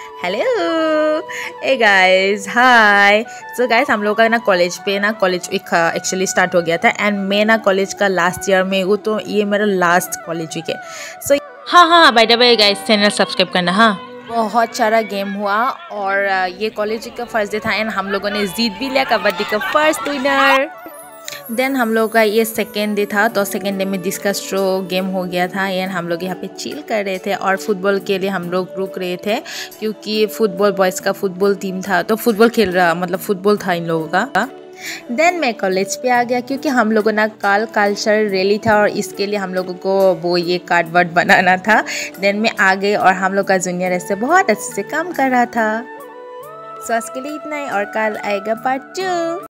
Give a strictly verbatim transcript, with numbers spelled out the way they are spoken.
Hello a guys hi. So guys हम लोग का ना कॉलेज पे ना कॉलेज वीक एक्चुअली स्टार्ट हो गया था एंड मैं ना कॉलेज का लास्ट ईयर में हूँ, तो ये मेरा लास्ट कॉलेज वीक है। सो so, हाँ हाँ by the way guys channel subscribe करना। हाँ बहुत सारा गेम हुआ और ये कॉलेज वीक का फर्स्ट डे था एंड हम लोगों ने जीत भी लिया कबड्डी का फर्स्ट विनर। देन हम लोग का ये सेकेंड डे था, तो सेकेंड डे में डिस्कस थ्रो गेम हो गया था एंड हम लोग यहाँ पे चिल कर रहे थे और फुटबॉल के लिए हम लोग रुक रहे थे क्योंकि फुटबॉल बॉयज़ का फुटबॉल टीम था, तो फुटबॉल खेल रहा मतलब फुटबॉल था इन लोगों का। देन मैं कॉलेज पे आ गया क्योंकि हम लोगों ना कल कल्चर रैली था और इसके लिए हम लोगों को वो ये कार्ड वर्ड बनाना था। देन मैं आ गई और हम लोग का जूनियर ऐसे बहुत अच्छे से काम कर रहा था। सो आज के लिए इतना ही और कल आएगा पार्ट टू।